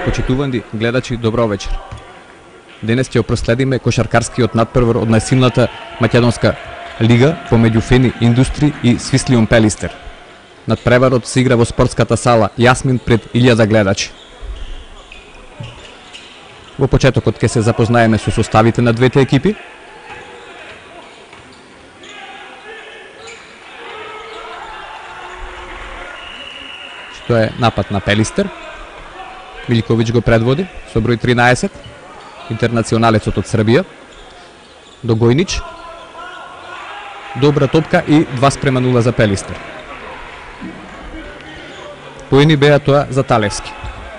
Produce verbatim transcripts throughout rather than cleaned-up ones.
Почитувани гледачи, добро вечер. Денес ќе проследиме кошаркарскиот надпревар од најсилната македонска лига помеѓу Фени Индустри и Свислион Пелистер. Надпреварот се игра во спортската сала Јасмин пред илјада гледачи. Во почетокот ќе се запознаеме со составите на двете екипи. Што е напад на Пелистер. Милковиќ го предводи со број тринаесет, интернационалецот од Србија. До Гојнич. Добра топка и два спрема нула за Пелистер. Поени беа тоа за Талевски.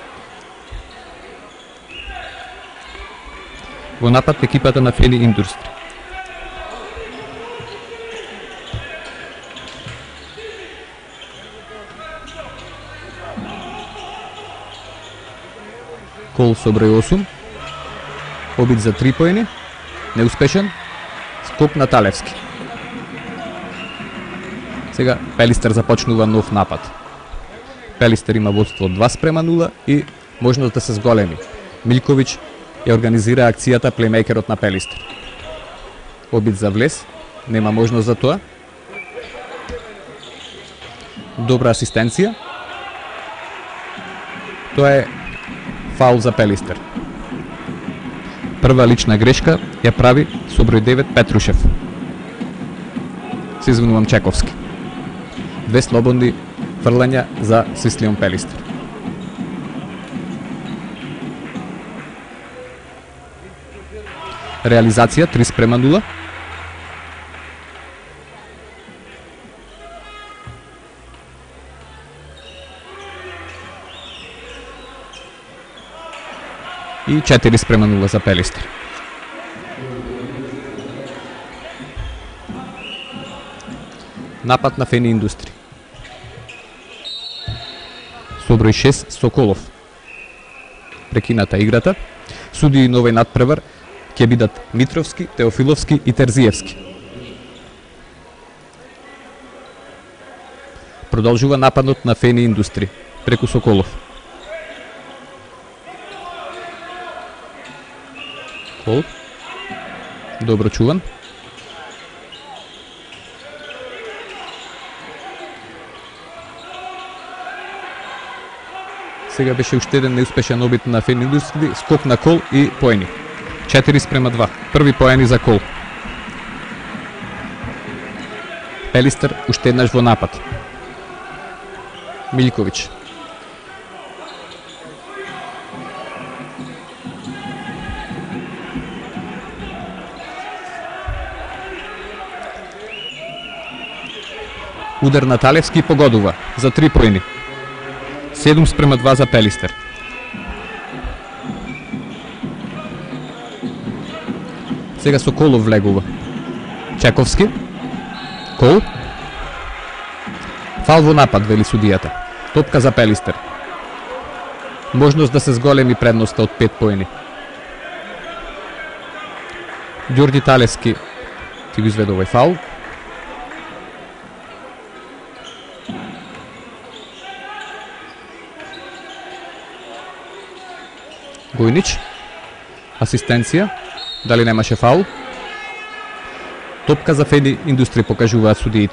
Во напад екипата на Фени Индустри. Кол со број осум. Обид за три поени. Неуспешен. Скоп на Талевски. Сега Пелистер започнува нов напад. Пелистер има водство од два спрема нула и можност да се зголеми. Милковиќ ја организира акцијата плеймейкерот на Пелистер. Обид за влез. Нема можност за тоа. Добра асистенција. Тоа е фаул за Пелистер. Прва лична грешка ја прави со број девет Петрушев. Се извинувам, Чековски. Две слободни фрлања за Свислион Пелистер. Реализација три спрема нула. И четири спрема нула за Пелистер. Напад на Фени Индустри. Со број шест Соколов. Прекината играта. Судии на овој надпревар ќе бидат Митровски, Теофиловски и Терзиевски. Продолжува нападот на Фени Индустри преку Соколов. Кол. Добро чуван. Сега беше уште еден неуспешен обид на Фени Индустри, скок на Кол и поени. четири спрема два. Први поени за Кол. Пелистер уште еднаш во напад. Милковиќ. Удар на Талевски погодува за три поени. седум спрема два за Пелистер. Сега Соколов влегува. Чековски. Кол. Фал во напад, вели судијата. Топка за Пелистер. Можност да се зголеми предноста од пет поени. Ѓорѓи Талевски ќе го изведе овој фаул. Гојнич. Асистенција. Дали немаше фаул? Топка за Фени Индустри покажуваат судиите.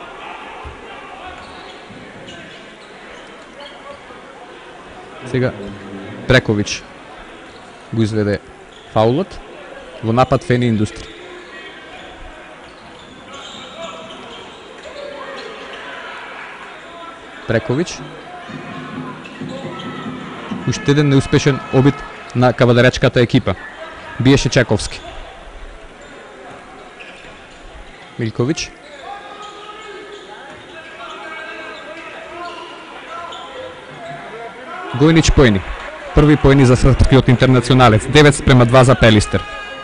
Сега Прековиќ го изведе фаулот. Во напад Фени Индустри. Прековиќ. Уште еден неуспешен обид на кавадаречката екипа. Биеше Чековски. Милковиќ. Гојнич поени. Први поени за српскиот интернационалец. девет спрема два за Пелистер.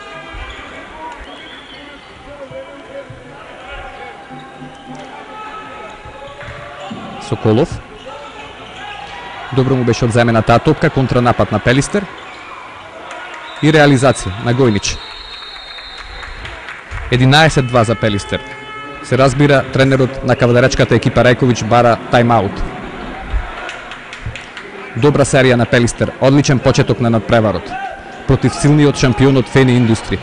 Соколов. Добро му беше одземена таа топка, контранапад на Пелистер. И реализација на Гојнич. единаесет два за Пелистер. Се разбира, тренерот на кавадаречката екипа Рајковиќ бара тайм-аут. Добра серија на Пелистер, одличен почеток на надпреварот против силниот шампион од Фени Индустри.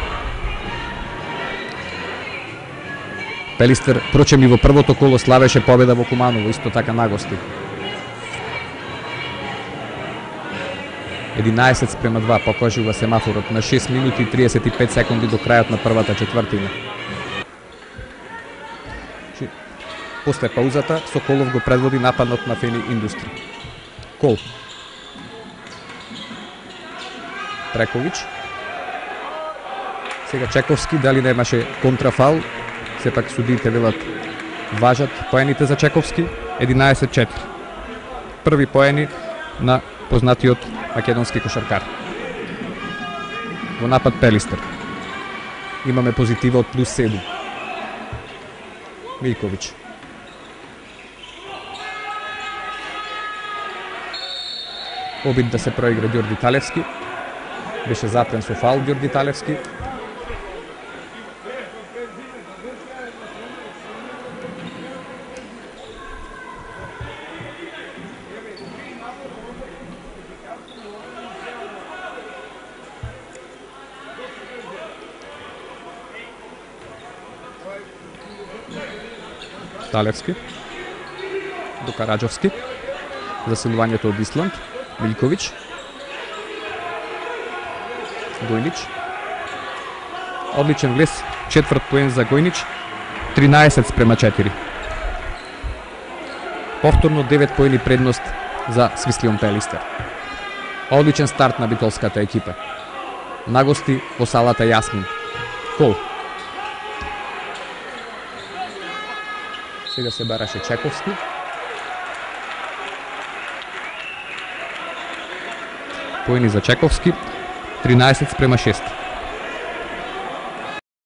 Пелистер, прочем, и во првото коло славеше победа во Куманово, исто така на гости. единаесет спрема два покажува семафорот на шест минути и триесет и пет секунди до крајот на првата четвртина. После паузата, Соколов го предводи нападот на Фени Индустри. Кол. Прекович. Сега Чековски, дали немаше контрафал? Сепак судиите велат важат поените за Чековски. единаесет четири. Први поени на познатиот македонски кошаркар. Во напад Пелистер. Имаме позитива од плюс седум. Мијковиќ. Обид да се проигра Ѓорги Талевски. Беше затрен со фаул Ѓорги Талевски. Талевски до Караджовски. Засилувањето од Исланд. Милјковиќ. Гојнич. Одличен влез, четврт поен за Гојнич. тринаесет спрема четири. Повторно девет поени предност за Свислион Пелистер. Одличен старт на битолската екипа. Нагости во салата Јасмин. Кол. Сега се бараше Чековски. Поени за Чековски. тринаесет спрема шест.